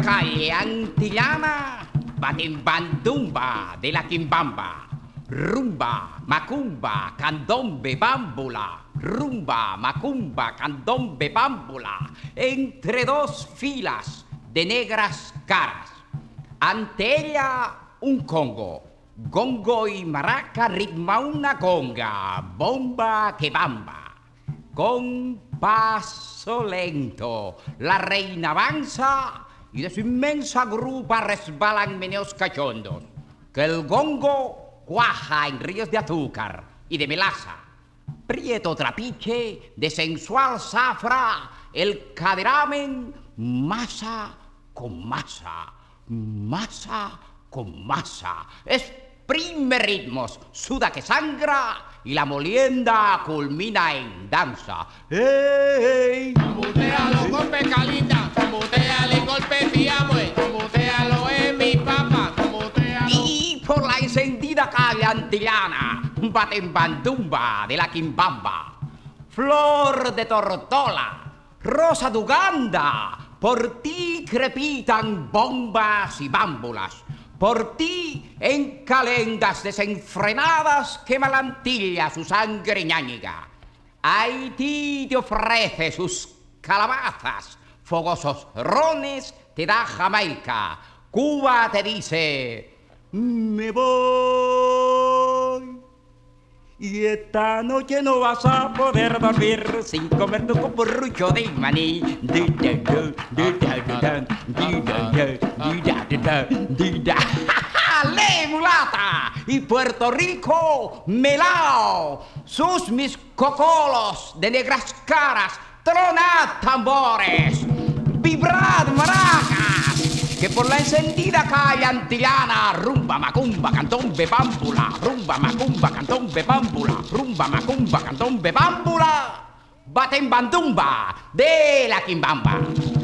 calle antillana, batimbandumba de la quimbamba. Rumba, macumba, candombe, bámbula. Rumba, macumba, candombe, bámbula. Entre dos filas de negras caras. Ante ella un congo. Gongo y maraca ritma una conga. Bomba que bamba. Con paso lento, la reina avanza y de su inmensa grupa resbalan meneos cachondos. Que el gongo cuaja en ríos de azúcar y de melaza. Prieto trapiche de sensual zafra, el caderamen masa con masa, masa con masa. Exprime ritmos, suda que sangra y la molienda culmina en danza. ¡Ey! Mutealo con pescalita, muteale golpe fiamue, mutealo en mi papa, mutealo. Y por la encendida calle antillana, batimbandumba de la quimbamba, flor de tortola, rosa de Uganda, por ti crepitan bombas y bámbulas. Por ti, en calendas desenfrenadas, quema la Antilla su sangre ñáñiga. Haití te ofrece sus calabazas, fogosos rones te da Jamaica. Cuba te dice, me voy. Y esta noche no vas a poder dormir sin comer tu copurrucho de maní. ¡Ale, mulata! Y Puerto Rico, melao. Sus mis cocolos de negras caras, tronad tambores, vibrad maracas. Que por la encendida calle antillana, rumba, macumba, candombe, bámbula, rumba, macumba, candombe, bámbula, rumba, macumba, candombe, bámbula, batimbandumba de la quimbamba.